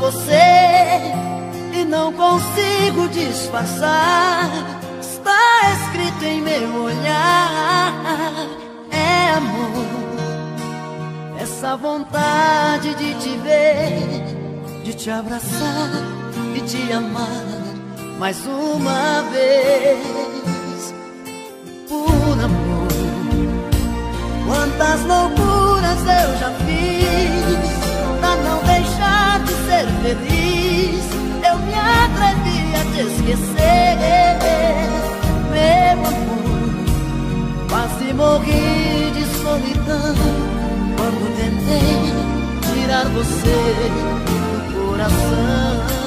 você e não consigo disfarçar. Está escrito em meu olhar, é amor. Essa vontade de te ver, de te abraçar e te amar mais uma vez. Por amor, quantas loucuras eu já fiz pra não deixar de ser feliz. Eu me atrevi a te esquecer, meu amor. Quase morri de solidão quando tentei tirar você do coração.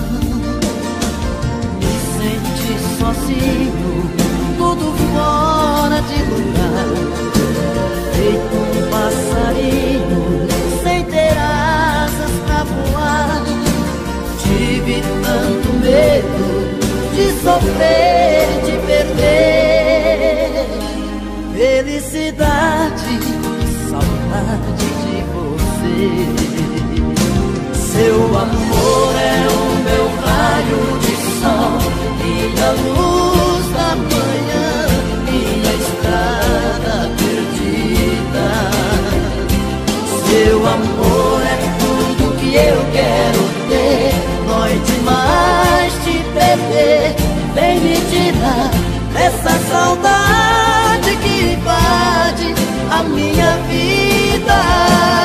Me senti sozinho, tudo fora de lugar, feito um passarinho sem ter asas pra voar. Tive tanto medo de sofrer, de perder felicidade, saudade de você. Seu amor é o meu raio de sol, minha luz da manhã, minha estrada perdida. Seu amor é tudo que eu quero ter, dói demais te perder. Vem me tirar essa saudade que invade a minha vida.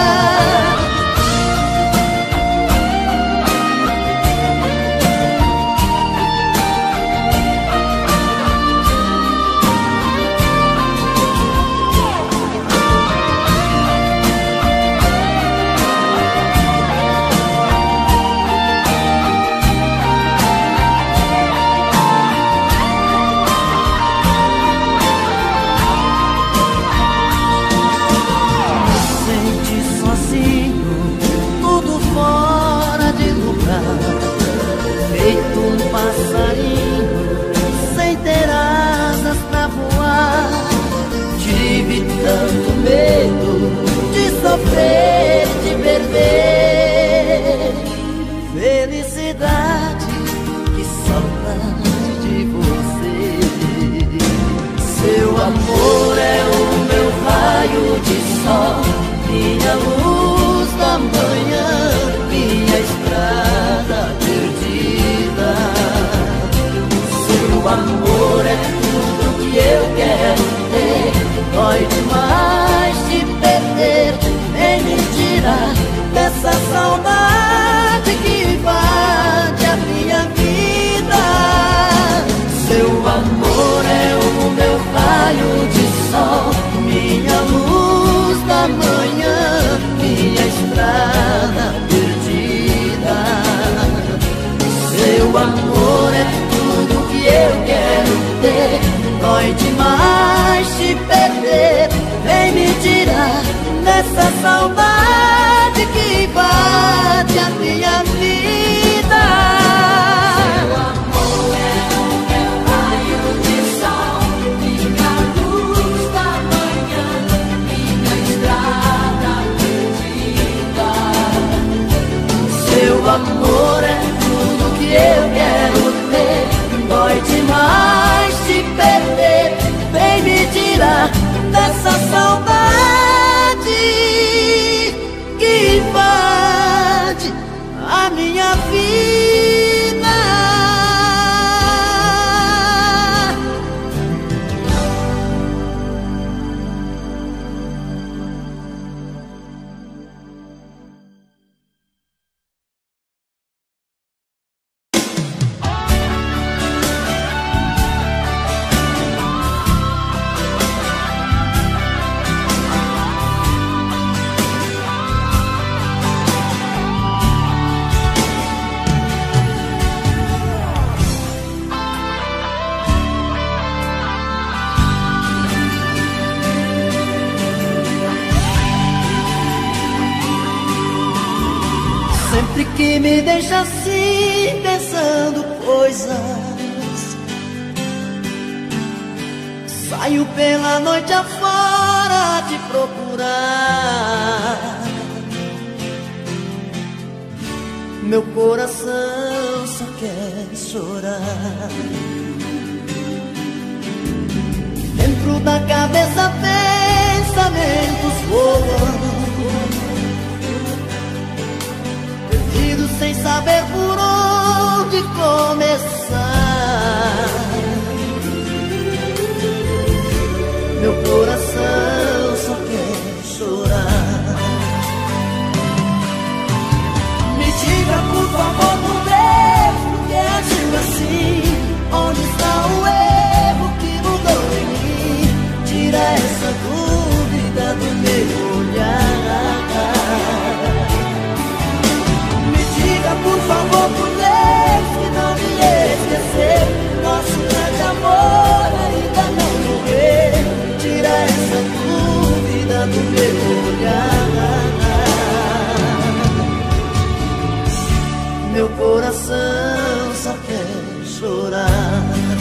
Feito um passarinho sem ter asas pra voar. Tive tanto medo de sofrer, de perder felicidade, que saudade de você. Seu amor é o meu raio de sol, minha luz da manhã, minha estrada perdida. Seu amor é tudo que eu quero ter, dói demais te perder. Vem me tirar dessa saudade que invade a minha vida. Seu amor é o meu raio de sol, minha luz da manhã, minha estrada perdida. Seu amor é tudo que eu quero ter, dói demais te perder. Vem me tirar dessa saudade que invade a minha vida. Seu amor é o meu raio de sol, minha luz da manhã, minha estrada perdida. Seu amor é tudo que eu quero ter, dói demais te perder. Vem me tirar dessa saudade que invade a minha vida. Sempre que me deixa assim, pensando coisas, saio pela noite afora te procurar. Meu coração só quer chorar. Dentro da cabeça pensamentos voam, perdido sem saber por onde começar. Meu coração só quer chorar. Me diga por favor, por Deus, por que agiu assim? Onde está o erro que mudou em mim? Tira essa dúvida do meu olhar. Me diga por favor, por Deus, que não me esqueceu. Nosso grande amor ainda não morreu. Tira essa dúvida do meu olhar. Meu coração só quer chorar.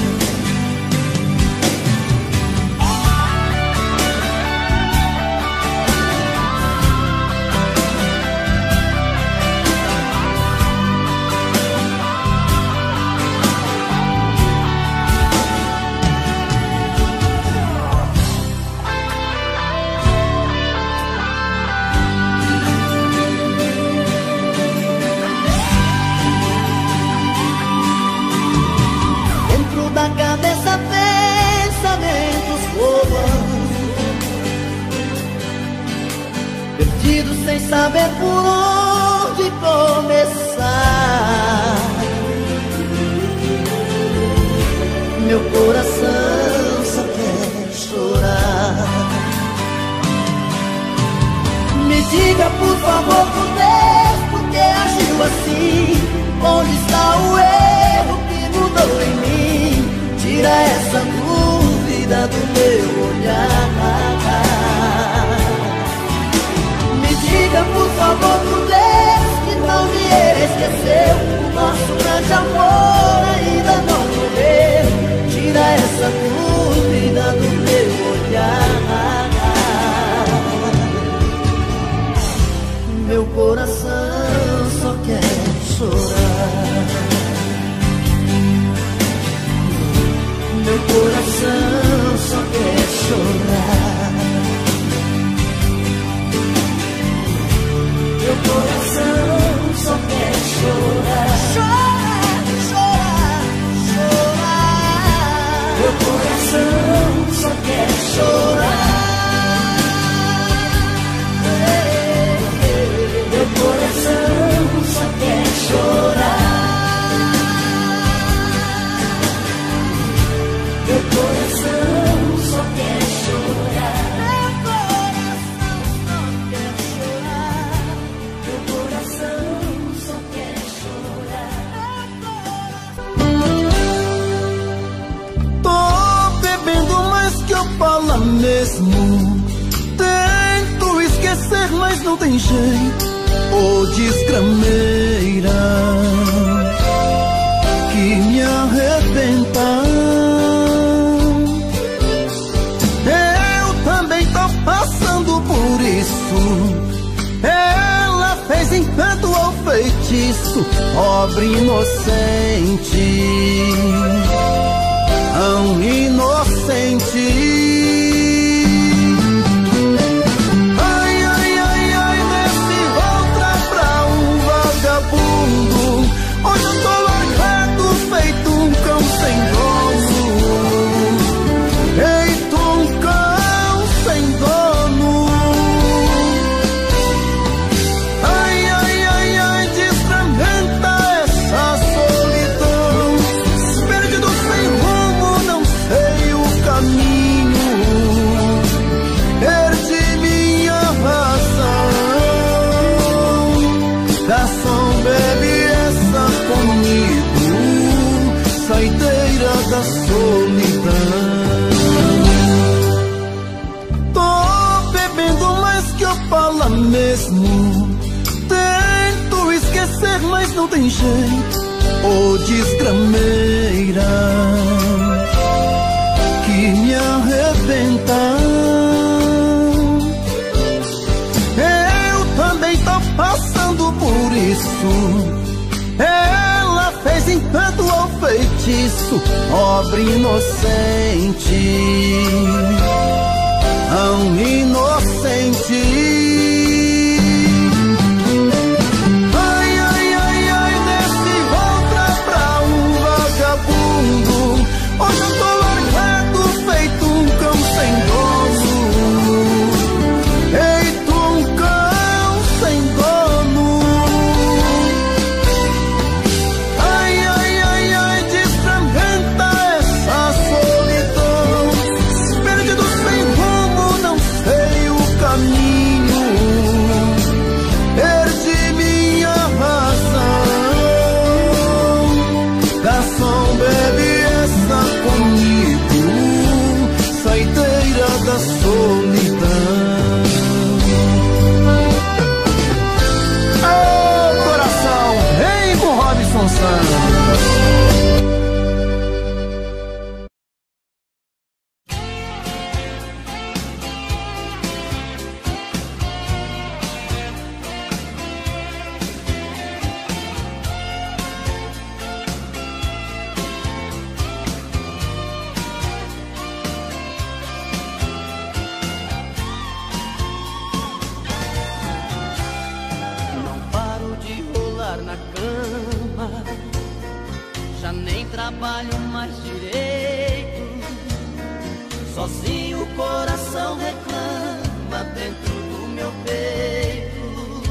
Da cabeça pensamentos voam, perdido sem saber por onde começar. Meu coração só quer chorar. Me diga por favor, por Deus, por que agiu assim? Onde está o erro que mudou em mim? Tira essa dúvida do meu olhar. Me diga por favor, por Deus, que não me esqueceu. O nosso grande amor ainda não morreu. Tira essa dúvida do meu olhar. Meu coração só quer chorar. Meu coração só quer chorar. Meu coração só quer chorar. Chorar, chorar, chorar. Meu coração só quer chorar. Meu coração só quer chorar. Meu coração só quer chorar. Meu coração só quer chorar. Tô bebendo mais que eu falo mesmo. Tento esquecer, mas não tem jeito. Ô desgrameira que me arrebenta. Passando por isso, ela fez encanto ao feitiço, pobre inocente, tão inocente. Ai, ai, ai, ai, nesse volta pra um vagabundo, hoje eu tô largado feito um cão sem dono. Feito um cão sem dono. Ai, ai, ai, ai, desfragmenta essa solidão. Perdido sem rumo, não sei o caminho. Perdi minha razão. Garçom, bebe essa comigo, saideira da solidão. Fala mesmo, tento esquecer, mas não tem jeito. Ô desgrameira que me arrebenta. Eu também tô passando por isso. encanto ou feitiço, pobre inocente, tão inocente. Ai, ai, ai, ai, desse volta pra um vagabundo. Hoje eu tô largado, feito um cão sem dono. Feito um cão sem dono. Ai, ai, ai, ai, desfragmenta essa solidão. Perdido sem rumo, não sei o caminho. Perdi minha razão. Garçom, bebe essa comigo, saideira da solidão. Ô coração, vem com Robson Santos. Não paro de rolar na cama, já nem trabalho mais direito. Sozinho o coração reclama dentro do meu peito.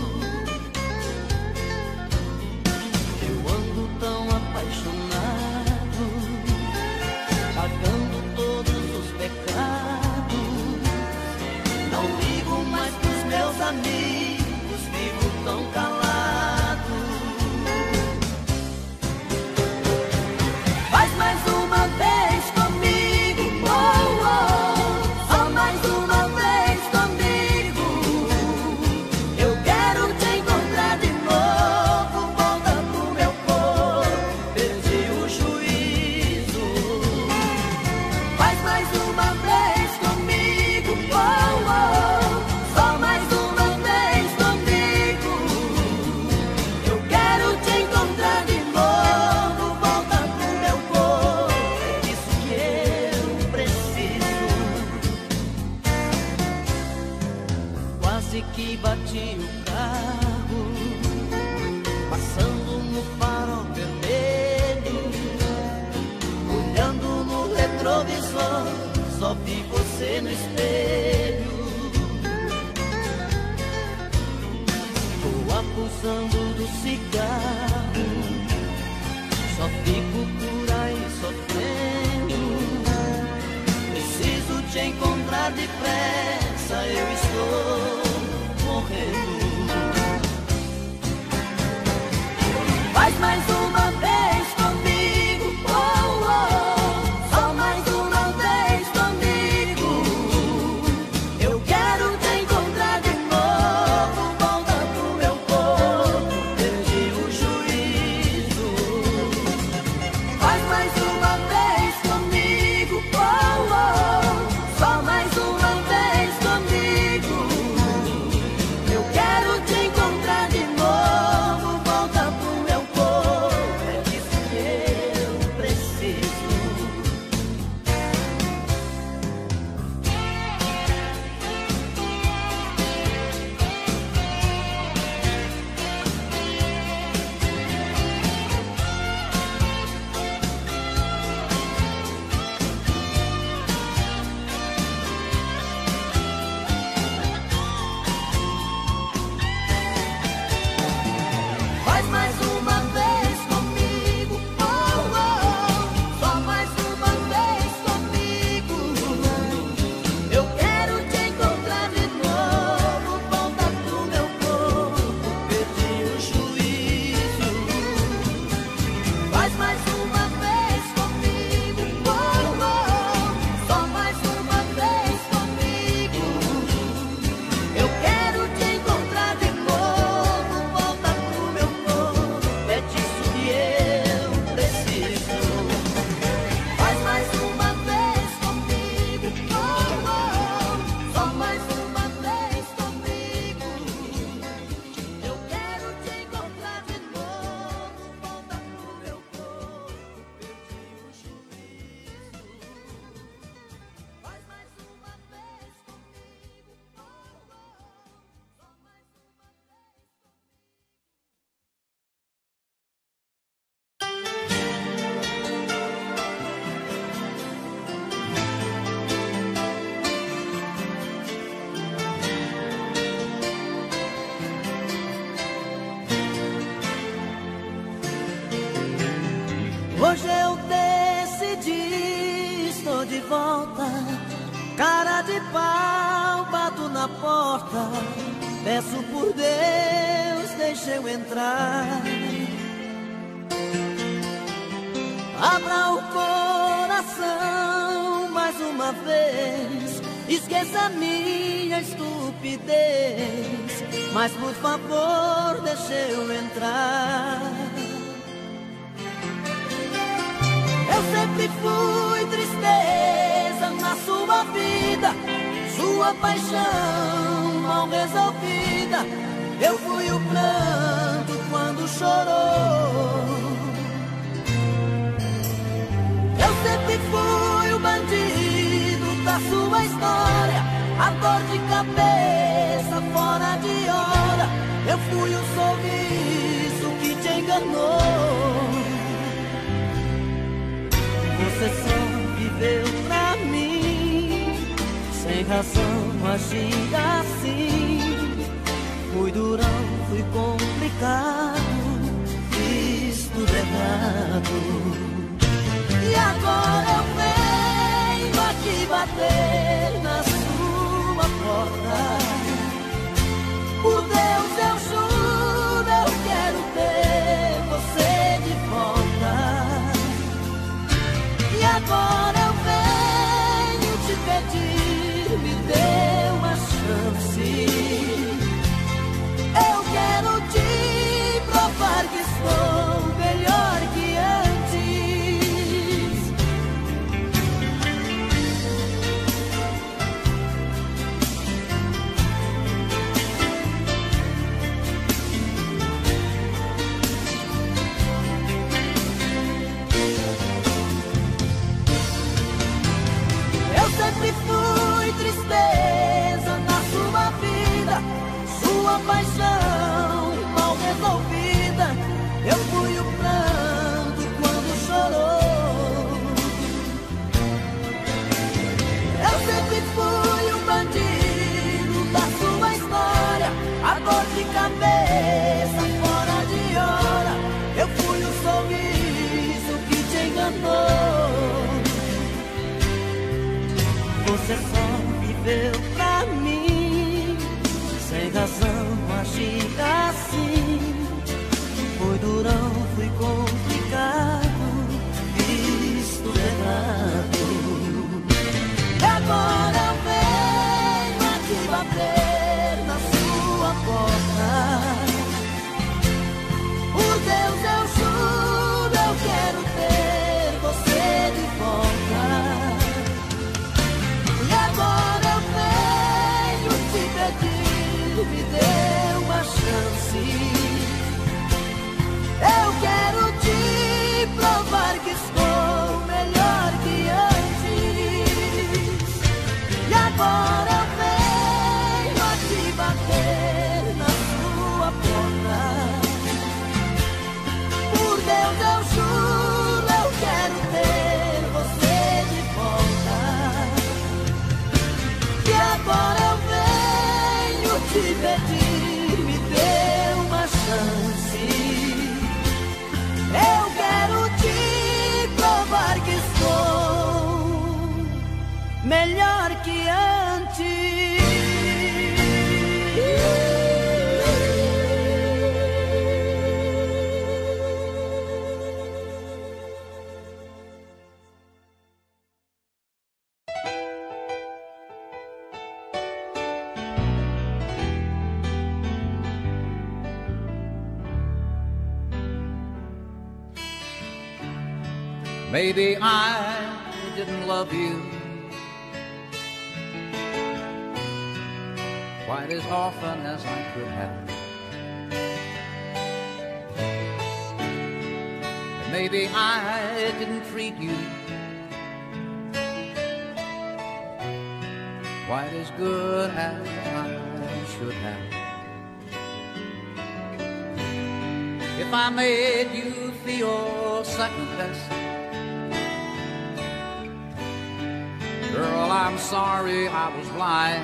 Eu ando tão apaixonado, pagando todos os pecados. Não ligo mais pros meus amigos, vivo tão calado. Faz mais uma vez comigo, oh, oh. Só mais uma vez comigo. Eu quero te encontrar de novo. Volta pro meu corpo, perdi o juízo. Faz mais uma vez comigo, oh, oh. Só mais uma vez comigo. Eu quero te encontrar de novo. Volta pro meu corpo, é isso que eu preciso. Quase que bati o carro, passando no farol vermelho. Olhando no retrovisor, só vi você no espelho. Tô abusando do cigarro, só fico por aí sofrendo. Preciso te encontrar depressa, eu estou morrendo. Faz mais uma vez comigo, oh, oh. Só mais uma vez comigo. Eu quero te encontrar de novo. Volta pro meu corpo, perdi o juízo. Faz mais uma vez comigo, oh, oh. Só mais uma vez comigo. Eu quero te encontrar de novo. Volta pro meu corpo. volta, cara de pau, bato na porta, peço por Deus, deixa eu entrar. Abra o coração mais uma vez, esqueça minha estupidez, mas por favor, deixa eu entrar. Eu sempre fui tristeza na sua vida, sua paixão mal resolvida. Eu fui o pranto quando chorou. Eu sempre fui o bandido da sua história, a dor de cabeça fora de hora. Eu fui o sorriso que te enganou. Você só viveu pra mim, sem razão agir assim. Fui durão, fui complicado, fiz tudo errado. E agora eu venho aqui bater na sua porta. Por Deus eu juro, eu quero ter você de volta. E agora eu venho te pedir, me dê uma chance. Eu quero te provar que estou melhor que antes. Eu sempre fui tristeza na sua vida, sua paixão mal resolvida. Eu fui o pranto quando chorou. Eu sempre fui o bandido da sua história, a dor de cabeça fora de hora. Eu fui o sorriso que te enganou. Você só viveu pra mim, sem razão agir assim. Fui durão, fui complicado, fiz tudo errado. E agora eu venho aqui bater na sua porta. Por Deus eu juro, eu quero ter você de volta. E agora eu venho te pedir, me dê uma chance. Eu quero te provar que estou melhor que antes. E agora eu venho aqui bater na sua porta. Por Deus eu juro, eu quero ter você de volta. E agora eu venho te pedir, me dê uma chance. Eu quero te provar que estou melhor que antes. Maybe I didn't love you quite as often as I could have. And maybe I didn't treat you quite as good as I should have. If I made you feel second best, girl, I'm sorry I was blind.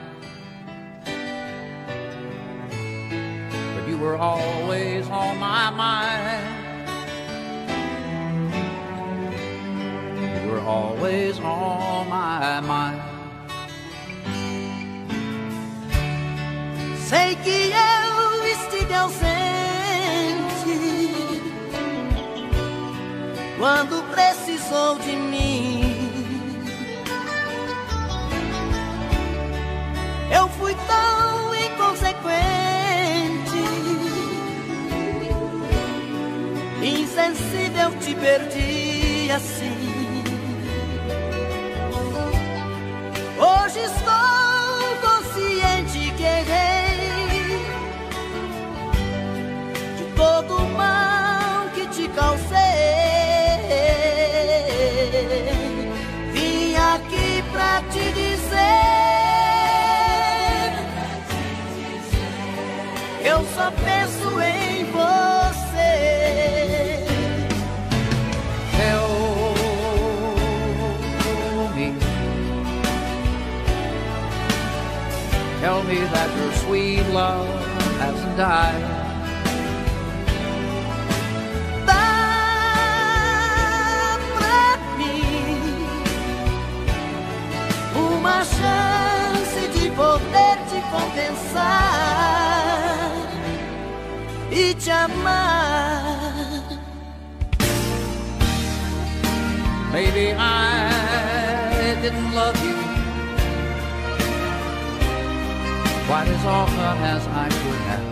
But you were always on my mind. You were always always on my mind. Sei que eu estive ausente quando precisou de mim. Eu fui tão inconsequente, insensível, te perdi assim. Hoje estou consciente que errei de todo o mal que te causei. Vim aqui pra te dizer, eu só penso em você. Tell me that your sweet love hasn't died. Dá pra mim uma chance de poder te compensar e te amar. Maybe I didn't love you quite as often as I could have.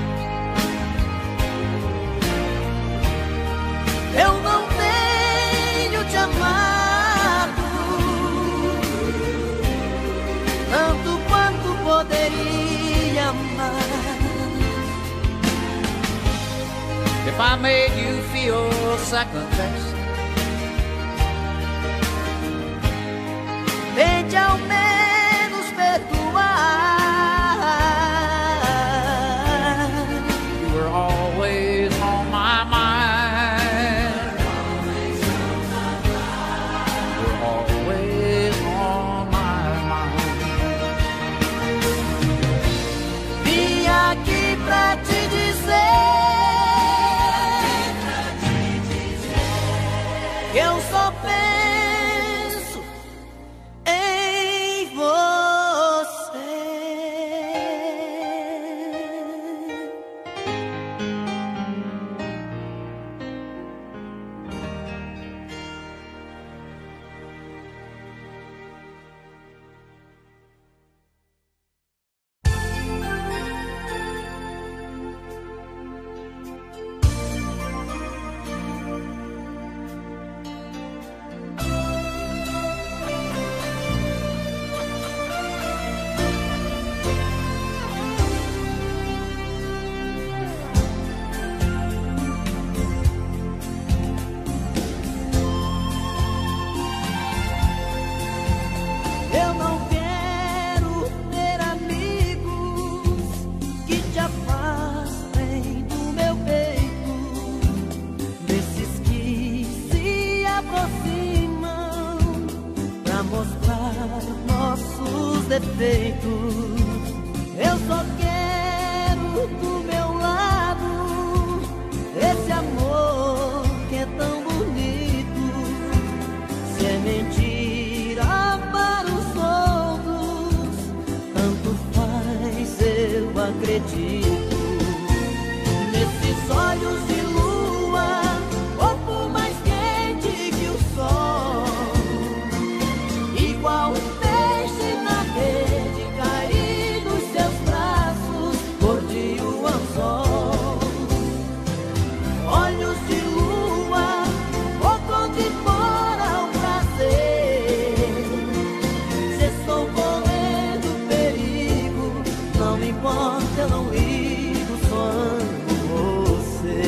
Eu não tenho te amado tanto quanto poderia amar. If I made you feel second best, tente ao menos perdoar. Always on my mind. You're always on my mind. Vim aqui pra te dizer que eu só penso em você. Eu não quero ter amigos que te afastem do meu peito, desses que se aproximam pra mostrar nossos defeitos. Eu só quero do meu lado esse amor que é tão bonito. Se é mentira para os outros, tanto faz, eu acredito. Nesses olhos de lua, corpo mais quente que o sol, igual um peixe na rede, cair nos seus braços, cor de um anzol. Olhos de lua, fogo de fora ao prazer. Se estou correndo perigo, não me importa, eu não ligo, só amo você.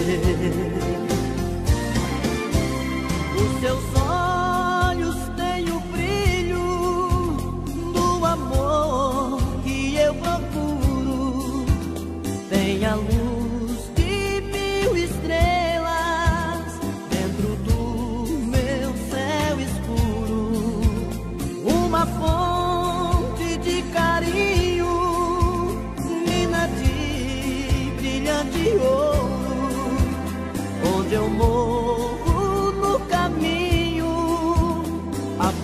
Os seus olhos têm o brilho do amor que eu procuro, tem a luz de 1000 estrelas dentro do meu céu escuro, uma fonte de carinho, mina de brilhante ouro, onde eu morro no caminho, a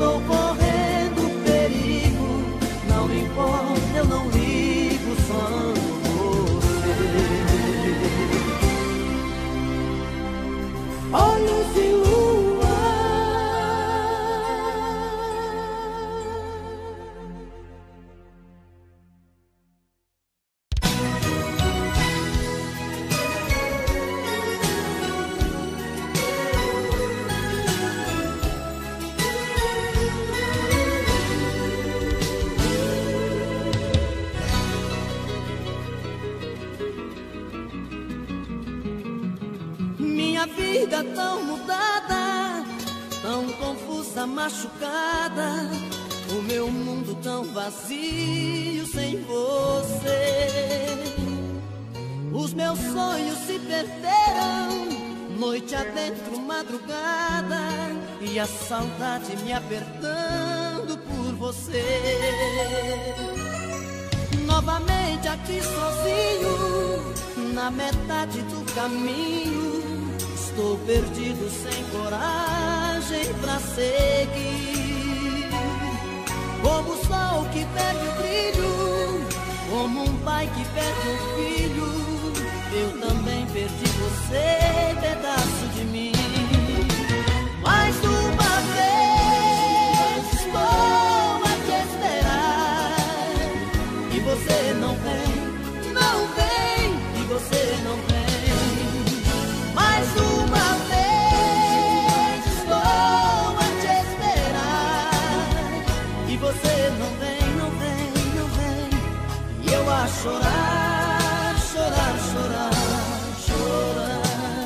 estou correndo perigo. Não me importa, eu não ligo, só amo você. Olhos de lua, minha vida tão mudada, tão confusa, machucada, o meu mundo tão vazio sem você. Os meus sonhos se perderam, noite adentro, madrugada, e a saudade me apertando por você. Novamente aqui sozinho, na metade do caminho, estou perdido, sem coragem pra seguir. Como o sol que perde o brilho, como um pai que perde um filho, eu também perdi você, pedaço de mim. Mais uma vez estou a te esperar, e você não vem, não vem, e você não vem. Mais uma vez estou a te esperar, e você não vem, não vem, não vem. E eu a chorar, chorar, chorar, chorar.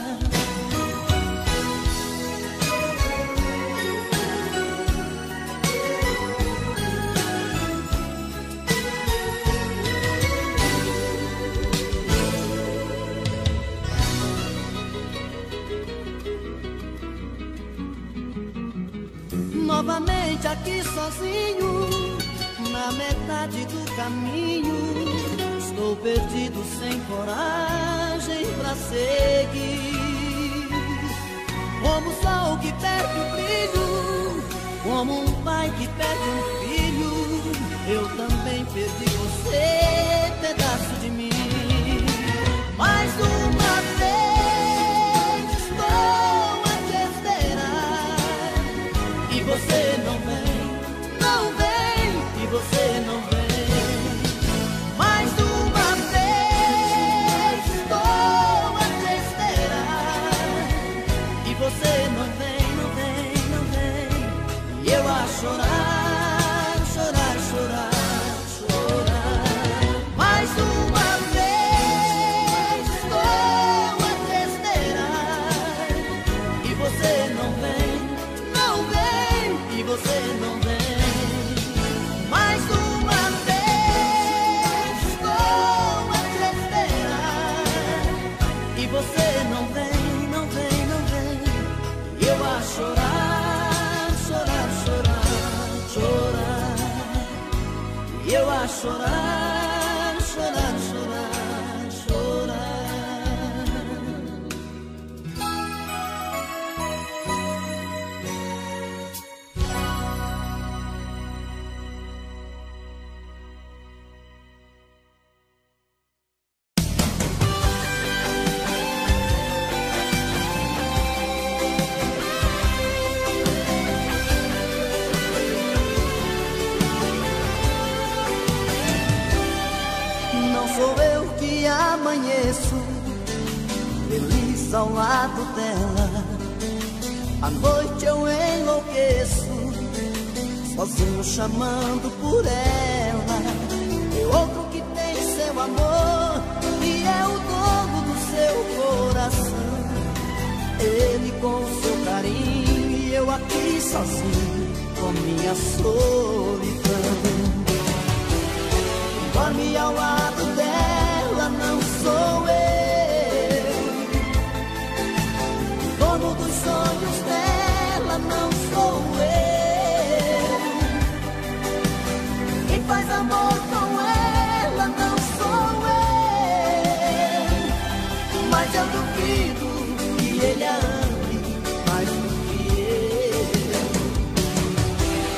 Novamente aqui sozinho, na metade do caminho, estou perdido, sem coragem pra seguir. Como o sol que perde o brilho, como um pai que perde um filho, eu também perdi você, pedaço de mim. Mais uma vez estou a te esperar, e você não vem, não vem, e você não vem. Mais uma vez estou a te esperar, e você não vem, não vem, não vem. E eu a chorar, chorar, chorar, chorar. Mais uma vez estou a te esperar, e você não vem, não vem, e você não vem. Mais uma vez estou a te esperar, e você não vem, não vem, não vem. E eu a chorar, chorar, chorar, chorar. E eu a chorar, chorar, chorar, chorar. Não sou eu que amanheço feliz ao lado dela. À noite eu enlouqueço, sozinho chamando por ela. E outro que tem seu amor e é o dono do seu coração. Ele com o seu carinho e eu aqui sozinho com minha solidão. Dorme ao lado dela, não sou eu. Dono dos sonhos dela, não sou eu. Quem faz amor com ela, não sou eu. Mas eu duvido que ele a ame mais do que eu.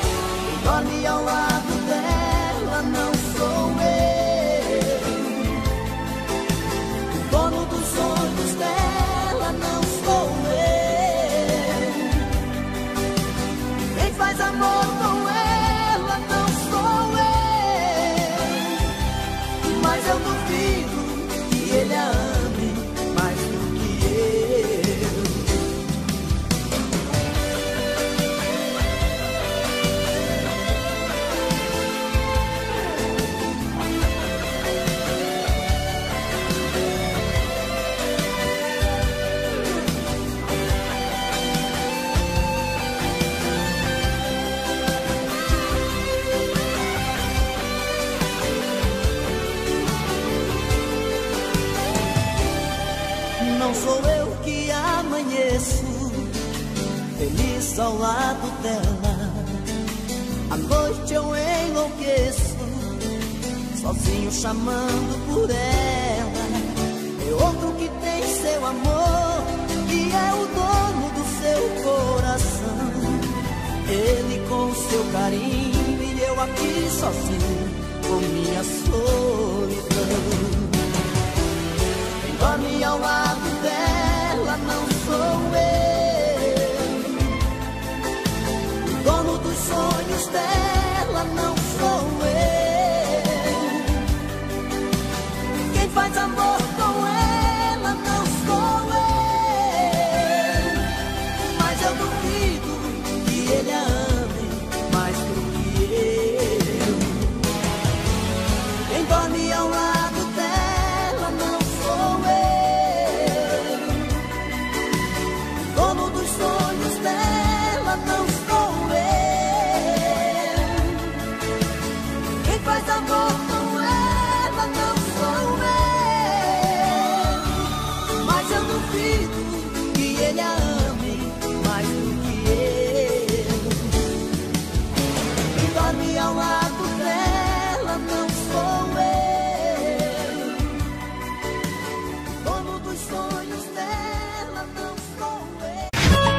amanheço feliz ao lado dela. À noite eu enlouqueço, sozinho chamando por ela. É outro que tem seu amor e é o dono do seu coração. Ele com seu carinho e eu aqui sozinho com minha solidão. Quem dorme ao lado dela não sou eu, o dono dos sonhos dela não sou eu. Quem faz amor com ela não sou eu, mas eu duvido que ele a ame mais do que eu. Quem dorme ao lado dela não sou eu, dono dos sonhos dela não sou eu. Quem faz amor com ela não sou eu, mas eu duvido que ele a ame mais do que eu. Quem dorme ao lado dela não sou eu, dono dos sonhos dela não sou eu.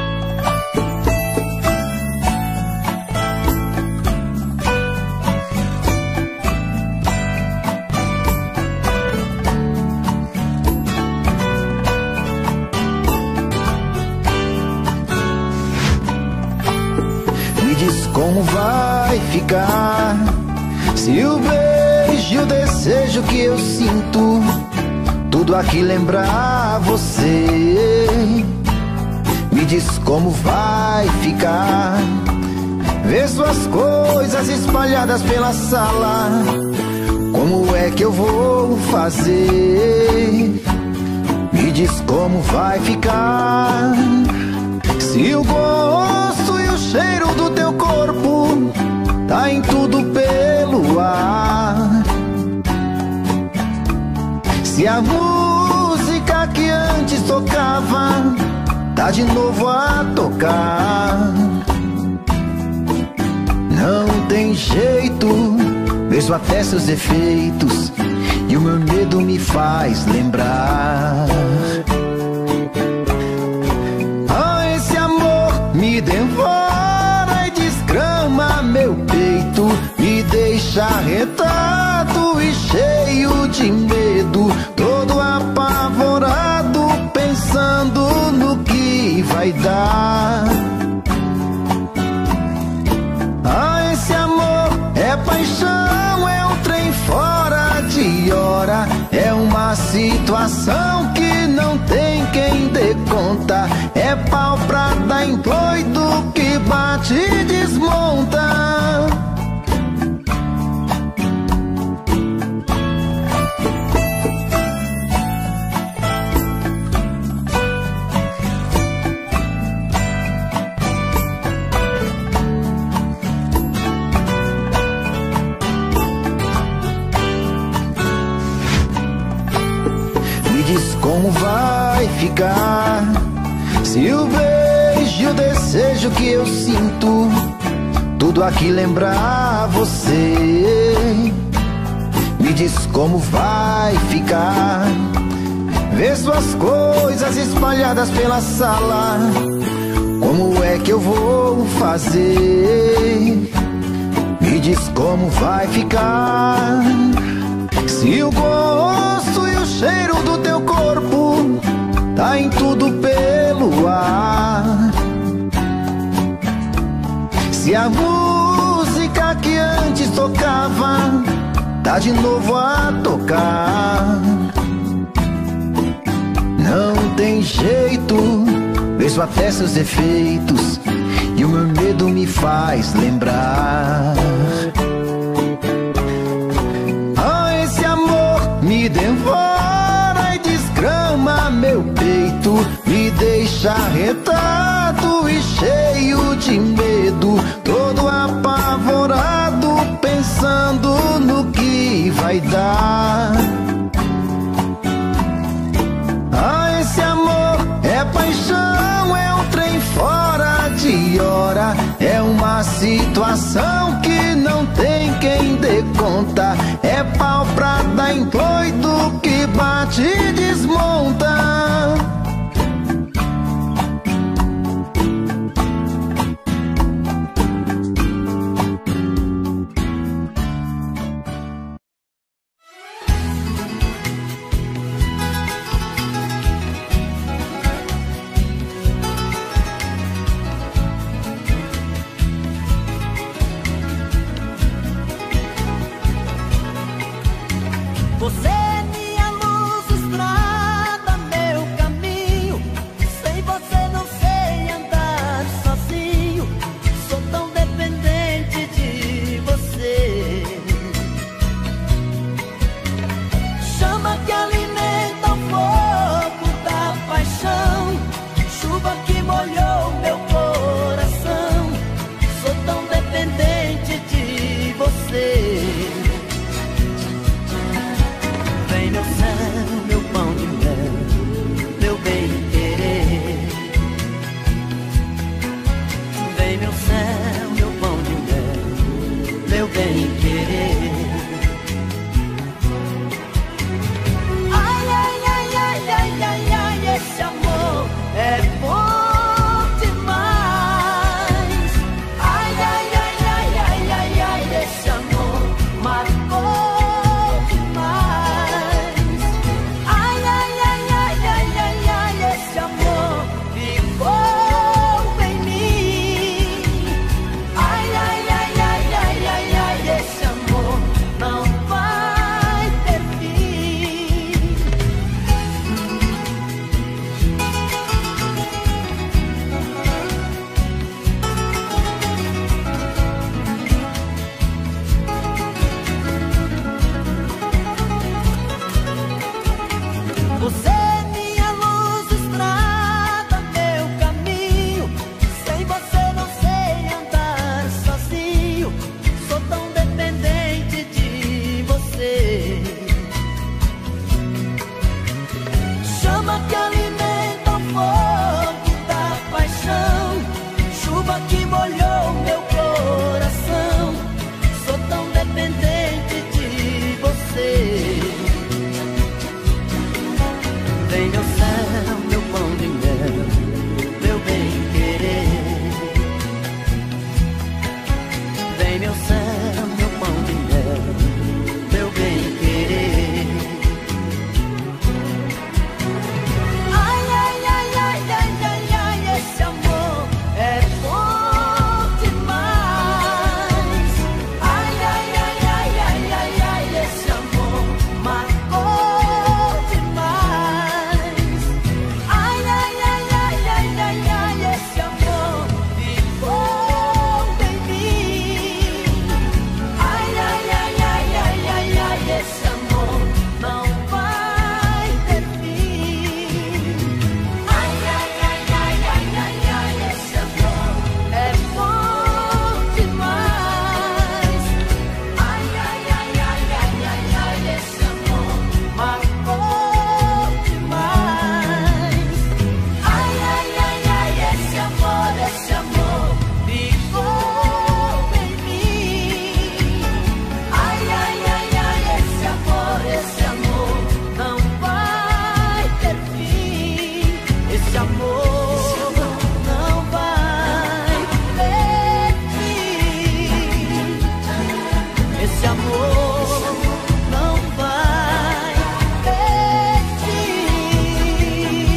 Me diz como vai ficar se o beijo e o desejo que eu sinto tudo aqui lembrar você. Me diz como vai ficar ver suas coisas espalhadas pela sala. Como é que eu vou fazer? Me diz como vai ficar se o gosto e o cheiro do teu corpo tá em tudo pelo ar. Se a música que antes tocava tá de novo a tocar. Não tem jeito, vejo até seus efeitos e o meu medo me faz lembrar. Ah, esse amor me devora e desgrama meu peito, me deixa arretado e cheio de medo, todo apavorado, pensando no que vai dar. Ah, esse amor é paixão, é um trem fora de hora, é uma situação que não tem quem dê conta, é pau pra dar em doido que bate e desmonta. Diz como vai ficar se o beijo e o desejo que eu sinto tudo aqui lembrar você. Me diz como vai ficar ver suas coisas espalhadas pela sala. Como é que eu vou fazer? Me diz como vai ficar se o gosto e o cheiro do teu corpo tá em tudo pelo ar. Se a música que antes tocava tá de novo a tocar. Não tem jeito, vejo até seus efeitos e o meu medo me faz lembrar. Me devora e desgrama meu peito, me deixa arretado e cheio de medo, todo apavorado, pensando no que vai dar. Ah, esse amor é paixão, situação que não tem quem dê conta. É pau pra dar em doido que bate e desmonta. Você é minha luz, estrada, meu caminho. Sem você não sei andar sozinho. Sou tão dependente de você. Chama que alimenta o fogo da paixão. Chuva que molhou meu coração. Sou tão dependente de você. Vem meu céu, meu pão de mel, meu bem-querer. Vem meu céu, meu pão de mel, meu bem-querer. Ai, ai, ai, ai, ai, ai, ai, esse amor é bom demais. Ai, ai, ai, ai, ai, ai, ai, esse amor marcou. Você é minha luz, estrada, meu caminho. Sem você não sei andar sozinho. Sou tão dependente de você. Chama que alimenta o fogo da paixão. Chuva que molhou meu coração. Sou tão dependente de você. Vem meu céu, meu pão de mel, meu bem-querer. Vem meu céu, meu pão de mel, meu bem-querer. Ai, ai, ai, ai, ai, ai, ai, esse amor é bom demais. Ai, ai, ai, ai, ai, ai, ai, esse amor marcou demais. Ai, ai, ai, ai, ai, ai, ai, esse amor ficou em mim. Ai, ai, ai, ai, ai, ai, ai, esse amor não vai ter fim. Ai, ai, ai, ai, ai, ai, ai, esse amor é bom demais. Ai, ai, ai, ai, ai, ai, ai, esse amor marcou demais. Ai, ai, ai, ai, esse amor ficou em mim. Ai, ai, ai, ai, esse amor não vai ter fim. Esse amor não vai ter fim. Esse amor não vai ter fim.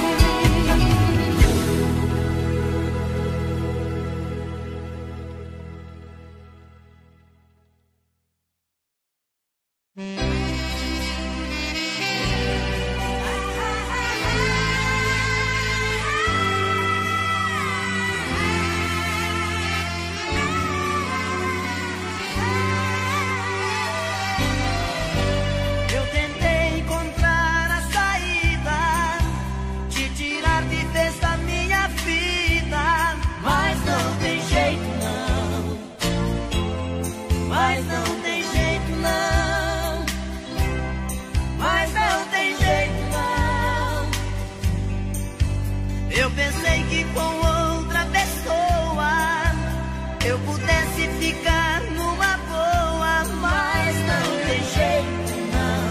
Eu tentei encontrar a saída, te tirar de vez da minha vida, mas não tem jeito não. Mas não tem jeito não. Mas não tem jeito não. Eu pensei que com outra pessoa eu pudesse ficar numa boa, mas não tem jeito não,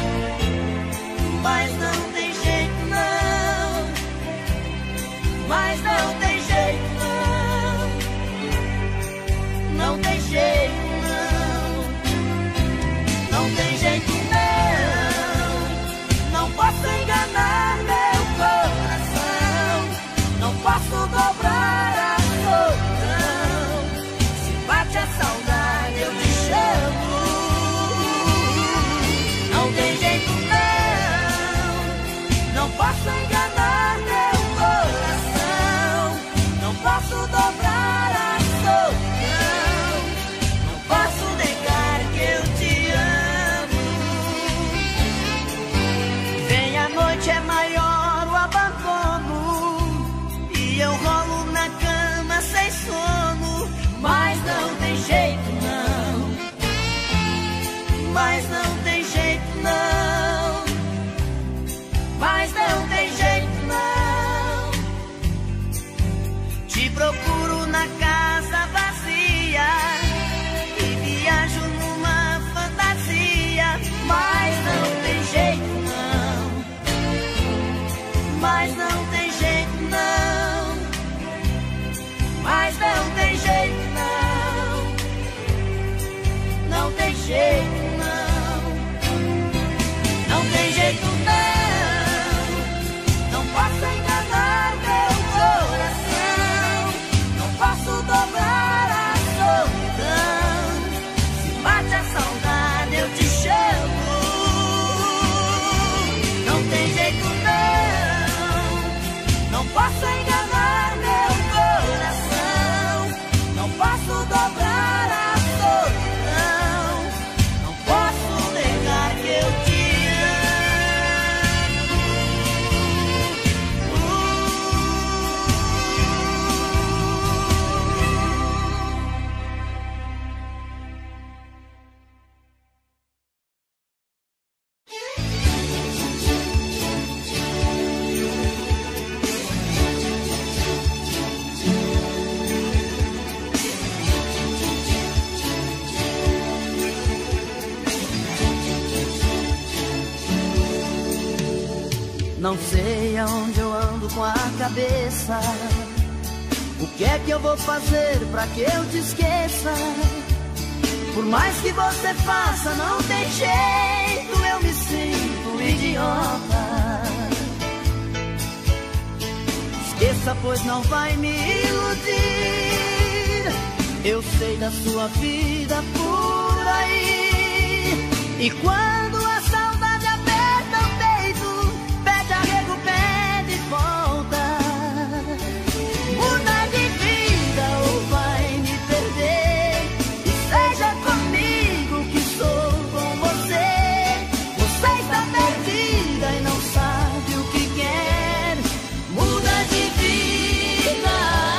mas não tem jeito não, mas não tem jeito não, não tem jeito não, não tem jeito não, não posso enganar meu coração, não posso dobrar a solidão, se bate a saudade eu te chamo, não tem jeito não, não posso enganar meu coração, não posso dobrar a solidão, não posso negar que eu te amo. Vem a noite é maior o abandono e eu rolo na cama sem sono, mas não tem jeito não, mas não tem jeito não, mas não tem jeito não. Te procuro na casa vazia e viajo numa fantasia, mas não tem jeito não, mas não tem jeito não, mas não tem jeito não, não tem jeito não, não tem jeito não posso enganar meu coração, não posso dobrar a solidão, se bate a saudade eu te chamo, não tem jeito não posso enganar meu coração, não posso dobrar a solidão, não posso negar que eu te não sei aonde eu ando com a cabeça, o que é que eu vou fazer pra que eu te esqueça? Por mais que você faça, não tem jeito, eu me sinto um idiota. Esqueça, pois não vai me iludir, eu sei da sua vida por aí. E quando a saudade aperta o peito, pede arrego, pede volta. Muda de vida ou vai me perder, e seja comigo que sou com você. Você está perdida e não sabe o que quer. Muda de vida,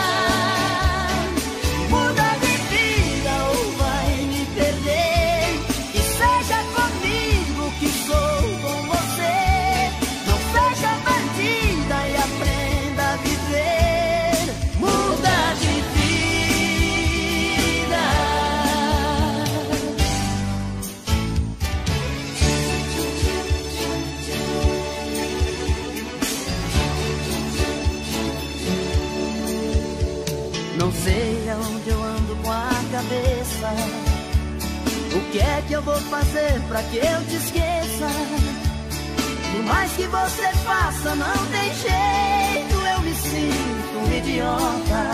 muda de vida ou vai me perder, e seja comigo que sou com você. Não seja perdida e aprenda a viver. Muda de vida. Não sei aonde eu ando com a cabeça, o que é que eu vou fazer pra que eu te esqueça? Por mais que você faça, não tem jeito, eu me sinto um idiota.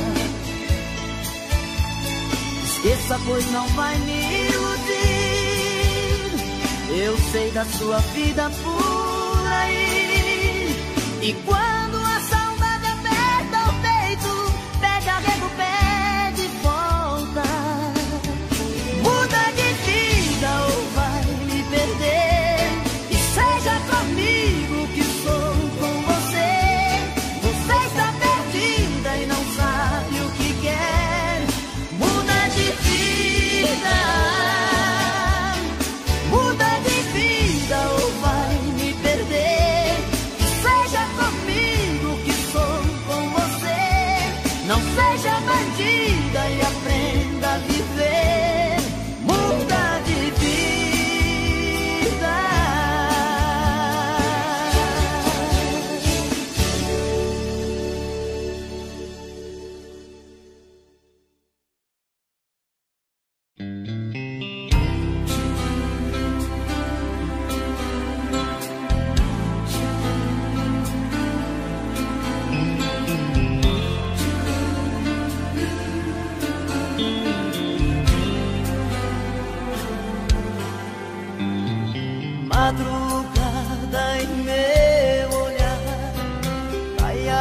Esqueça, pois não vai me iludir, eu sei da sua vida por aí. E quando a saudade aperta o peito, pede arrego, pede volta. Muda de vida ou vai me perder, e seja comigo que sou com você. Você está perdida e não sabe o que quer. Muda de vida, muda de vida ou vai me perder, e seja comigo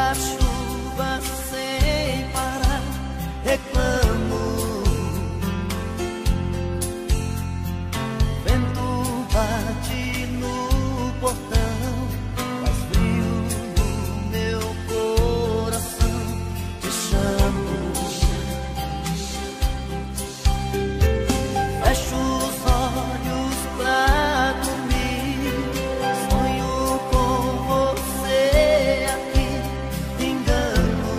a chuva sem parar, reclamo. Vento bate no portão, faz frio no meu coração, te chamo. Fecho os olhos pra dormir, sonho com você aqui, engano.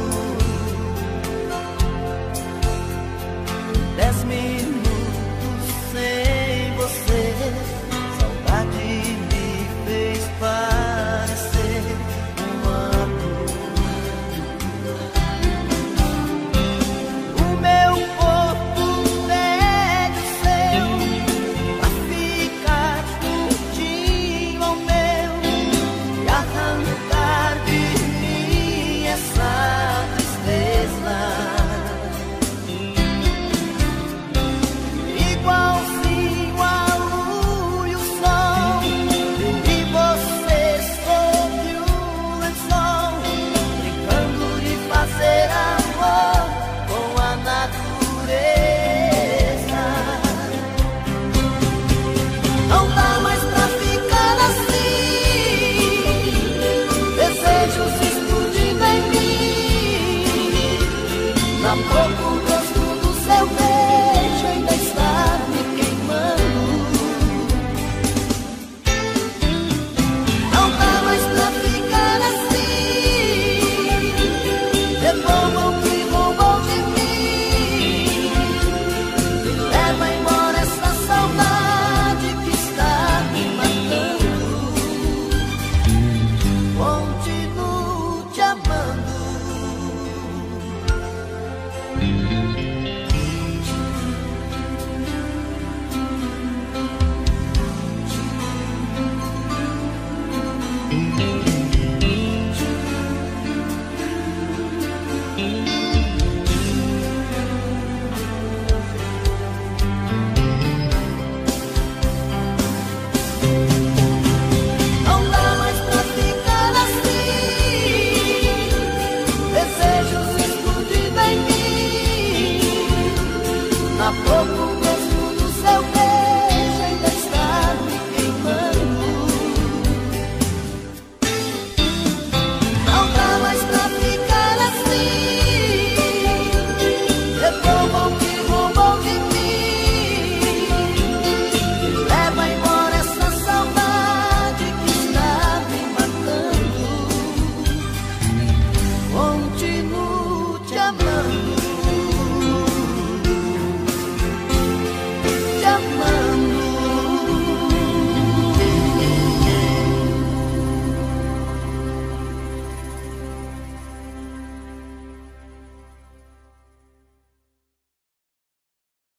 10 minutos sem você, saudade me fez parecer um ano. O meu corpo pede o seu pra ficar juntinho ao meu e arrancar de mim essa tristeza. Igualzinho a lua e o sol, eu e você sob o lençol, brincando de fazer amor com a natureza. Não dá mais pra ficar assim, desejos explodindo em mim, na procura